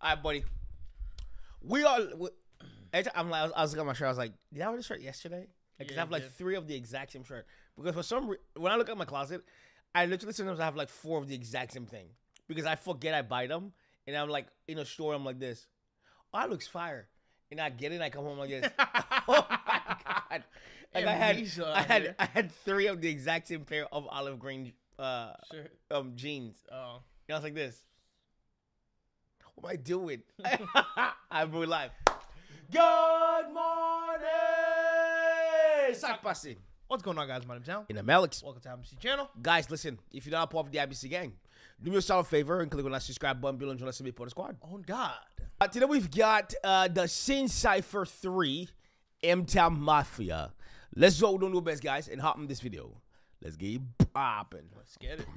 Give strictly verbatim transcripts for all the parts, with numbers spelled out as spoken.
All right, buddy. We are. We, I'm like, I was, I was looking at my shirt. I was like, did I wear this shirt yesterday? Because yeah, I have like did. three of the exact same shirt. Because for some reason, when I look at my closet, I literally sometimes I have like four of the exact same thing. Because I forget I buy them, and I'm like in a store, I'm like this. Oh, that looks fire. And I get it, and I come home like this. Oh my god! Like I had, I had, I had three of the exact same pair of olive green uh, sure. um jeans. Oh, and I was like this. What am I doing? I'm live. Good morning, Sakpasi. What's going on, guys? My name's Al. And I'm Alex. Welcome to I B C Channel. Guys, listen, if you're not a part of the I B C gang, do me a solid favor and click on that subscribe button below and join us to be part of the squad. Oh, God. Uh, today we've got uh, the Sin Cypher three M-Town Mafia. Let's go, don't do best, guys, and hop in this video. Let's get popping. Let's get it.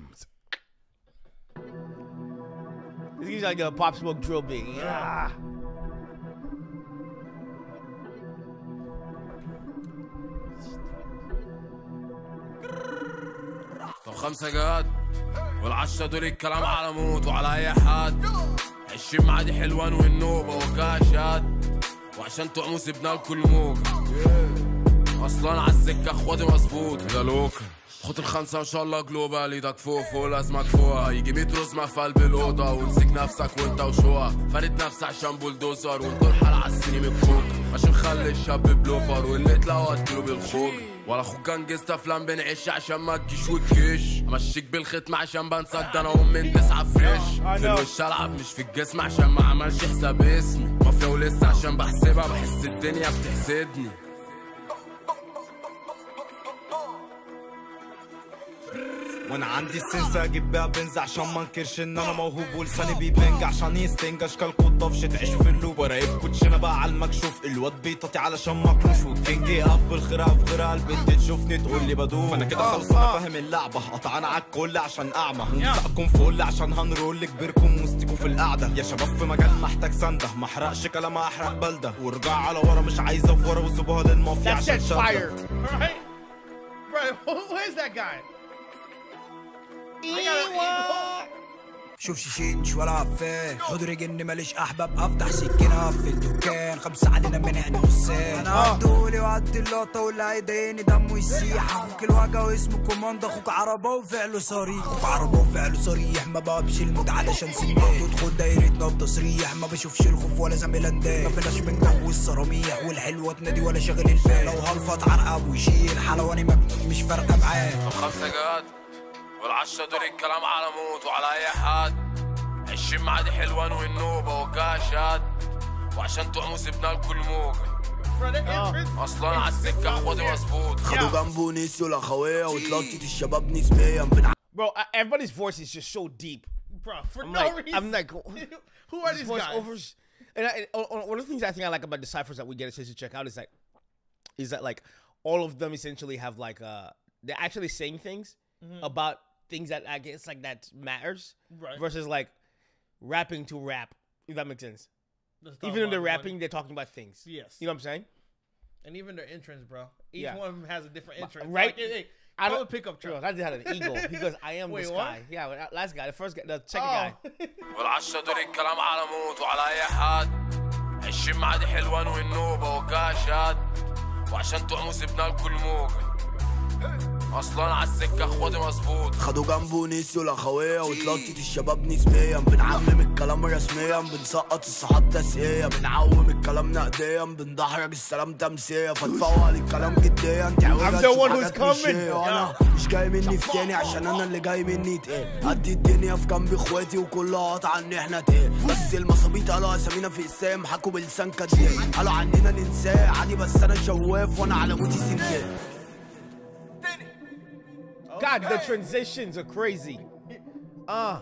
This is like a Pop Smoke drill beat. Yeah. طب خمسة جاد والعشرة دول الكلام على موت وعلى أي حد. عشرين معادي حلوان والنوبة وكاشات وعشان تعموا سيبنا الكل موجة. أصلا عالسكة اخواتي مظبوط يا لوكا. خد الخمسة إن شاء الله جلوبال ايدك فوق فوق لازمك فوق. يجي ميت رزمة في قلب الأوضة وامسك نفسك وانت وشوها. فارد نفسك عشان بولدوزر وانتو الحال عالسيني من الكوك. عشان خلي الشاب بلوفر واللي تلاقوا اديله بالخوك. ولا اخوك جنجزت افلام بنعيش عشان ما تجيش وتكش. امشيك بالختم عشان بنسى ده انا امي تسعة فريش. في الوش العب مش في الجسم عشان ما عملش حساب اسمي. مافيا ولسه عشان بحسبها بحس الدنيا بتحسدني. وانا عندي السنسة اجيب بيها بنز عشان ما انكرش ان انا موهوب ولساني بيبنج عشان يستنج اشكالكوا الطفش تعيش في اللوب. وراقب كوتشينا بقى على المكشوف الواد بيطاطي علشان مكروش. والكينج يقب الخيرها في غيرها البنت تشوفني تقول لي بدوب. فانا كده خلص انا فاهم اللعبة قطعنا عالكل عشان اعمى. ونسقكم فل عشان هنرول كبيركم وسطكوا في القعدة. يا شباب في مجال محتاج سندة ما احرقش كلام احرق بلدة. ورجع على ورا مش عايزة في ورا وسيبوها للمافيا عشان شادة. شوف شيشينش ولا عفان حضور جن ماليش احباب افتح سكينه في الدكان. خمسه علينا من عين حسين. انا عدولي وعدي اللقطه واللي هيضايقني دمه يسيح. اخوك الوجع واسمه كوماندو. اخوك عربه وفعله صريح. اخوك عربه وفعله صريح. ما بقبش الموت علشان سنين. تدخل دايرتنا بتصريح. ما بشوفش الخوف ولا زميل انداد. ما فيناش من جو الصراميح والحلوه تنادي ولا شاغل البال. لو هلفط عرقب ويشيل حلواني مبني مش فارقه معاه. خمسه جاد والعشرة دول الكلام على موت وعلى أي حد. عشرين معادي حلوان والنوبة وكاشات وعشان تعموا سيبنا الكل موجة. أصلا عالسكة اخواتي مظبوط. خدوا جنبه نسيوا الأخوية واتلطت الشباب نسبيا. Bro, everybody's voice is just so deep. Bro, for I'm no like, reason. I'm like, who are these guys? Overs, and, I, and one of the things I think I like about the ciphers that we get a chance to check out is that, is that like all of them essentially have like uh they're actually saying things mm-hmm. about things that I guess like that matters, right? Versus like rapping to rap, if that makes sense. Even though they're rapping, money. They're talking about things. Yes, you know what I'm saying. And even their entrance, bro. Each yeah. one of them has a different entrance, right? Like, hey, hey, I don't pick up truck. I just had an eagle. He goes, "I am Wait, this what? guy." Yeah, last guy, the first guy, the second oh. guy. والعشرة دول الكلام على موت وعلى أي حد. عشرين معادي حلوان والنوبة وكاشات وعشان تعموا سيبنا الكل موجة. اصلا عالسكه اخواتي مظبوط. خدوا جنبه نسيوا الاخويه واتلطت الشباب نسبيا. بنعمم الكلام رسميا بنسقط الصحاب تسقيه. بنعوم الكلام نقديا بندحرج السلام تمسيه. فتفوق الكلام جديا انت عاوزها تشوف وانا مش جاي مني في تاني عشان انا اللي جاي مني تقيل. قد الدنيا في جنب اخواتي وكلها قطع ان احنا تقيل. بس المصابيط قالوا اسامينا في اقسام حكوا بلسان كداب. قالوا عننا ننساه عادي بس انا شواف وانا على موتي سنجاب. God, the transitions are crazy. Ah.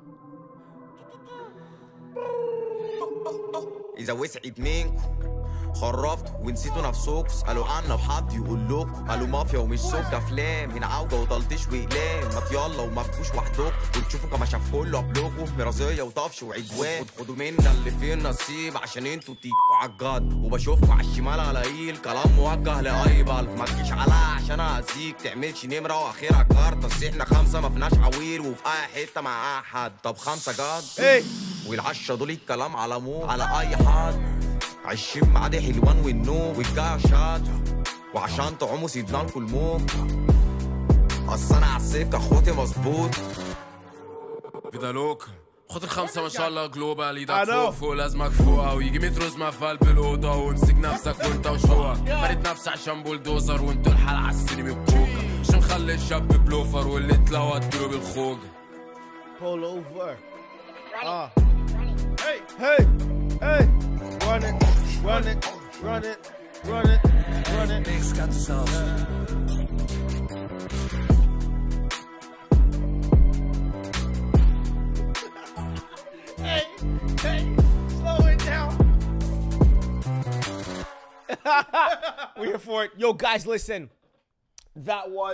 إذا وسعت منكم خرفت ونسيتوا نفسكوا اسألوا عنا بحد يقول لكم قالوا مافيا ومش سكة افلام هنا عودة وضلطش واقلام ما يلا وما تبقوش وحدكم وتشوفوا كما شاف كله قبلكم مرازية وطفش وعدوان خدوا منا اللي فيه النصيب عشان انتوا تيجوا عالجد وبشوفكوا على الشمال قلايل كلام موجه لاي بلف ما تجيش عليا عشان اذيك تعملش نمرة واخرها كارت بس احنا خمسة ما فيناش عويل وفي اي حتة مع اي حد طب خمسة جد ايه والعشرة دول الكلام على مو على اي حد عايشين معادي حلوان والنوم والجاية شات وعشان تعوموا سيدنا لكم الموج اصل انا عالسكة اخواتي مظبوط فيدالوك خد الخمسة ما شاء الله جلوبال ايدك فوق فوق لازمك فوقها ويجي متر اسمها في قلب الأوضة وامسك نفسك وانت وشوقك فرد نفسي عشان بولدوزر وانتوا الحلقة عالسيني بالكوكا عشان خلي الشاب بلوفر واللي اتلوى اديله بالخوجة pull over اه hey hey hey run it run it run it run it run it Mix got the sauce. Hey, hey, slow it down. We're here for it. Yo, guys, listen. That was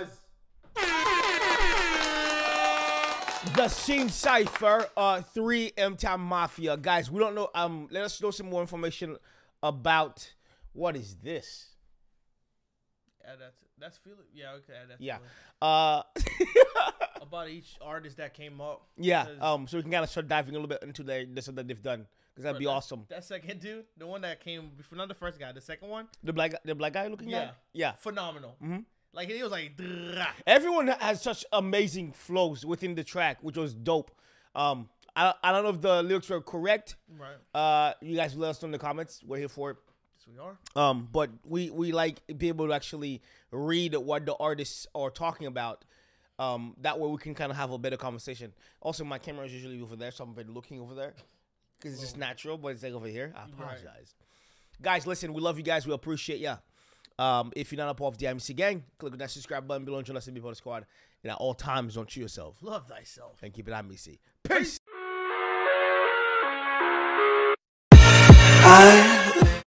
the Scene Cypher, uh, three M-Town Mafia. Guys, we don't know. Um, let us know some more information about what is this. Yeah, that's that's feeling. Yeah, okay, that's Yeah. feeling. Uh, About each artist that came up. yeah. Um, so we can kind of start diving a little bit into the this that they've done because that'd be That- awesome. That second dude, the one that came before, not the first guy, the second one, The black, the black guy looking yeah, guy. Yeah. phenomenal. Mhm. Like he was like, "Drrrah." Everyone has such amazing flows within the track, which was dope. Um, I, I don't know if the lyrics were correct. Right? Uh, you guys let us know in the comments. We're here for it. Yes, we are. Um, but we we like be able to actually read what the artists are talking about. Um, that way we can kind of have a better conversation. Also, my camera is usually over there, so I'm been looking over there because it's just natural. But it's like over here. I apologize, guys. Listen, we love you guys. We appreciate ya. Um, if you're not a part of the I M C gang, click on that subscribe button below and join us and be part of the squad. And at all times, don't cheat yourself Love thyself. and keep it I M C. Peace. I